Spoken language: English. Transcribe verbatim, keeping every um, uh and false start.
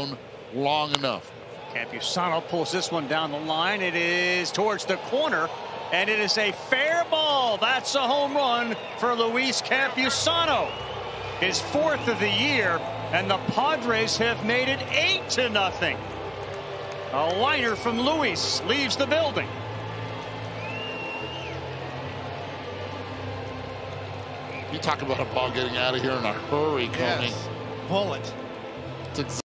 long enough. Campusano pulls this one down the line. It is towards the corner, and it is a fair ball. That's a home run for Luis Campusano. His fourth of the year, and the Padres have made it eight to nothing. A liner from Luis leaves the building. You talk about a ball getting out of here in a hurry, Coney. Yes. Pull it. It's